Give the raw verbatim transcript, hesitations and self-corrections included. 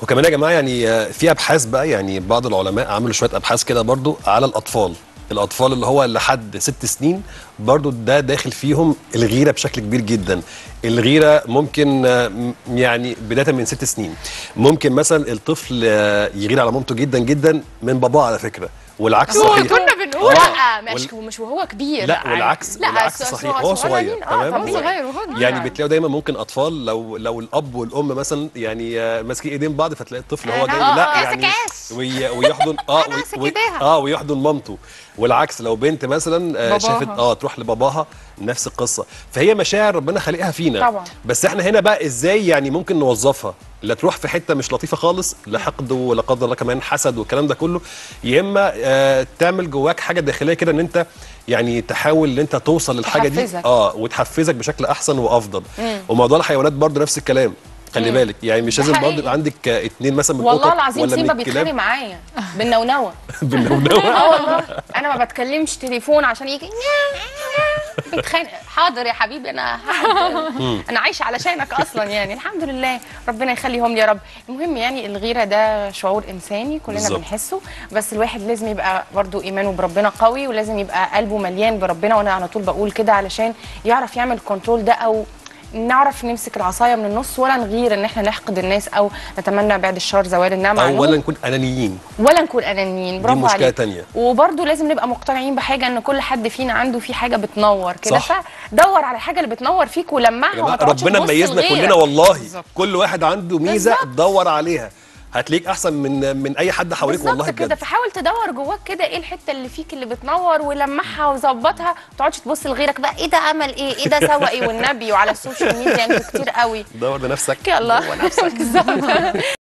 وكمان يا جماعه يعني آه، في ابحاث بقى، يعني بعض العلماء عملوا شويه ابحاث كده برضو على الاطفال. الاطفال اللي هو لحد ست سنين برضو ده داخل فيهم الغيره بشكل كبير جدا. الغيره ممكن آه، م- يعني بدايه من ست سنين ممكن مثلا الطفل آه، يغير على مامته جدا جدا من باباه على فكره، والعكس صحيح. كنا بنقول لا مش وال- مش وهو كبير. لا والعكس لا والعكس الص- صحيح، هو صغير صغيرين، اه تمام. طبيعي. صغير وهو يعني كبير. بتلاقوا دايما ممكن اطفال لو لو الاب والام مثلا يعني آه، ماسكين ايدين بعض، فتلاقي الطفل هو جاي آه، لا آه، يعني سكاس. وي- ويحضن اه أنا وي- ماسك وي- إيديها. اه ويحضن مامته. والعكس لو بنت مثلا آه، باباها. شافت اه تروح لباباها، نفس القصه. فهي مشاعر ربنا خالقها فينا طبعا. بس احنا هنا بقى ازاي يعني ممكن نوظفها، لا تروح في حته مش لطيفه خالص، لا حقد ولا قدر الله كمان حسد والكلام ده كله، يا اما آه تعمل جواك حاجه داخليه كده ان انت يعني تحاول ان انت توصل للحاجه دي تحفزك. اه وتحفزك بشكل احسن وافضل. وموضوع الحيوانات برضو نفس الكلام، خلي بالك يعني مش ده لازم برضو حقيقي. يبقى عندك آه، اتنين مثلا من والله القطط العظيم ولا من سيمبا بيتخانق الكلاب معايا بالنونوه. بالنونوة. اه والله انا ما بتكلمش تليفون عشان يجي بيتخانق. حاضر يا حبيبي انا هقعد. انا عايشه علشانك اصلا يعني. الحمد لله ربنا يخليهم لي يا رب. المهم يعني الغيره ده شعور انساني كلنا بالظبط. بنحسه، بس الواحد لازم يبقى برضو ايمانه بربنا قوي، ولازم يبقى قلبه مليان بربنا، وانا على طول بقول كده علشان يعرف يعمل كنترول ده، او نعرف نمسك العصايه من النص، ولا نغير ان احنا نحقد الناس او نتمنى بعد الشر زوال النعمه او عنهم، ولا نكون انانيين، ولا نكون انانيين. برافو مشكلة عليك. تانية. وبرضه لازم نبقى مقتنعين بحاجه ان كل حد فينا عنده في حاجه بتنور كده، صح. فدور على الحاجه اللي بتنور فيك يا ولمعها وما جماعه تقعدش ربنا تبص ميزنا لغيرك. كلنا والله. بالظبط. كل واحد عنده ميزه بالظبط. تدور عليها، هتلاقيك احسن من من اي حد حواليك والله بالظبط كده. بجد. فحاول تدور جواك كده ايه الحته اللي فيك اللي بتنور ولمعها وظبطها، ما تقعدش تبص لغيرك بقى ايه ده عمل ايه، ايه ده سوى ايه، والنبي وعلى السوشيال ميديا انتوا كتير قوي. دور لنفسك. يلا جوه نفسك. بالظبط.